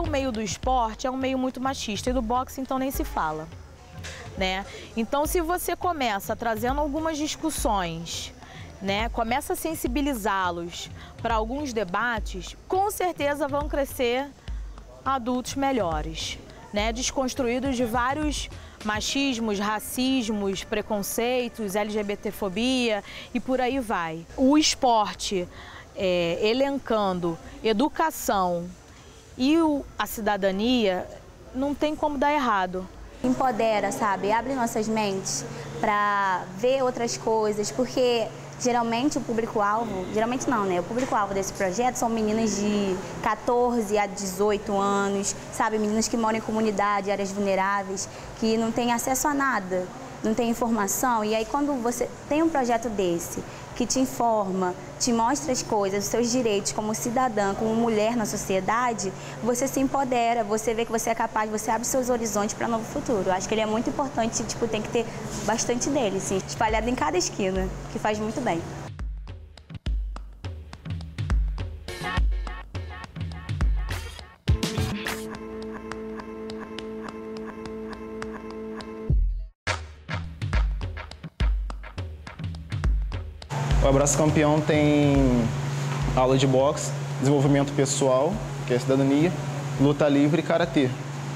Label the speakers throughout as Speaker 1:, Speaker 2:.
Speaker 1: o meio do esporte é um meio muito machista e do boxe então nem se fala, né? Então se você começa trazendo algumas discussões, né, começa a sensibilizá-los para alguns debates, com certeza vão crescer adultos melhores, né, desconstruídos de vários machismos, racismos, preconceitos, LGBTfobia e por aí vai. O esporte, elencando educação e a cidadania, não tem como dar errado.
Speaker 2: Empodera, sabe? Abre nossas mentes para ver outras coisas, porque geralmente o público-alvo, geralmente não, né? O público-alvo desse projeto são meninas de 14 a 18 anos, sabe? Meninas que moram em comunidade, áreas vulneráveis, que não têm acesso a nada, não têm informação. E aí quando você tem um projeto desse, que te informa, te mostra as coisas, os seus direitos como cidadã, como mulher na sociedade, você se empodera, você vê que você é capaz, você abre seus horizontes para um novo futuro. Eu acho que ele é muito importante, tipo, tem que ter bastante dele, assim, espalhado em cada esquina, que faz muito bem.
Speaker 3: O Abraço Campeão tem aula de boxe, desenvolvimento pessoal, que é cidadania, luta livre e karatê.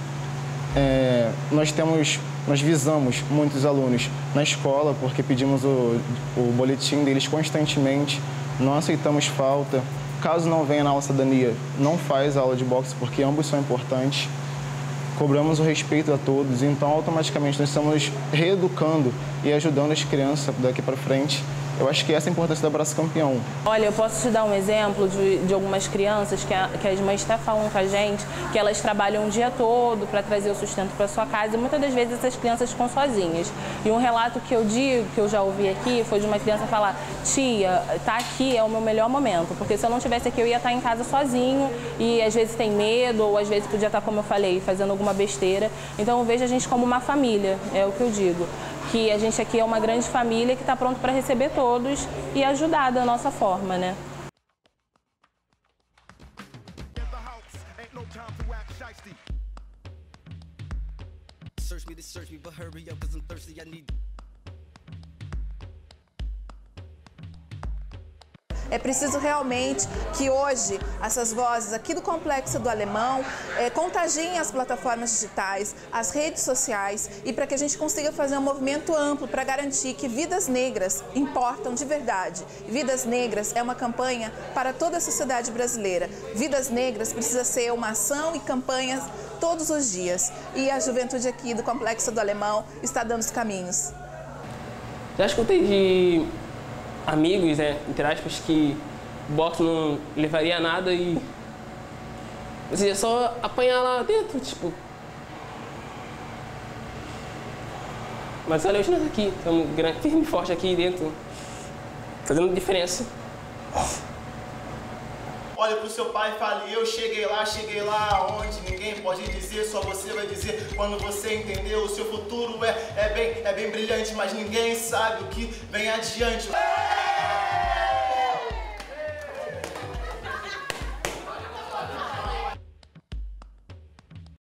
Speaker 3: Nós visamos muitos alunos na escola porque pedimos o boletim deles constantemente, não aceitamos falta. Caso não venha na aula de cidadania, não faz a aula de boxe porque ambos são importantes. Cobramos o respeito a todos, então automaticamente nós estamos reeducando e ajudando as crianças daqui para frente. Eu acho que essa é a importância do Abraço Campeão.
Speaker 4: Olha, eu posso te dar um exemplo de algumas crianças que as mães até falam com a gente que elas trabalham o dia todo para trazer o sustento para sua casa e muitas das vezes essas crianças ficam sozinhas. E um relato que eu digo, que eu já ouvi aqui, foi de uma criança falar: tia, tá aqui é o meu melhor momento, porque se eu não estivesse aqui eu ia estar em casa sozinho e às vezes tem medo ou às vezes podia estar, como eu falei, fazendo alguma besteira. Então eu vejo a gente como uma família, é o que eu digo. Que a gente aqui é uma grande família que está pronto para receber todos e ajudar da nossa forma, né?
Speaker 5: É preciso realmente que hoje essas vozes aqui do Complexo do Alemão contagiem as plataformas digitais, as redes sociais e para que a gente consiga fazer um movimento amplo para garantir que vidas negras importam de verdade. Vidas Negras é uma campanha para toda a sociedade brasileira. Vidas Negras precisa ser uma ação e campanhas todos os dias. E a juventude aqui do Complexo do Alemão está dando os caminhos.
Speaker 6: Já escutei de amigos, né, entre aspas, que o boxe não levaria a nada e você ia só apanhar lá dentro, tipo. Mas olha, hoje nós aqui, estamos firme e forte aqui dentro, fazendo diferença.
Speaker 7: Olha pro seu pai e fale: eu cheguei lá onde ninguém pode dizer, só você vai dizer quando você entendeu. O seu futuro é bem brilhante, mas ninguém sabe o que vem adiante.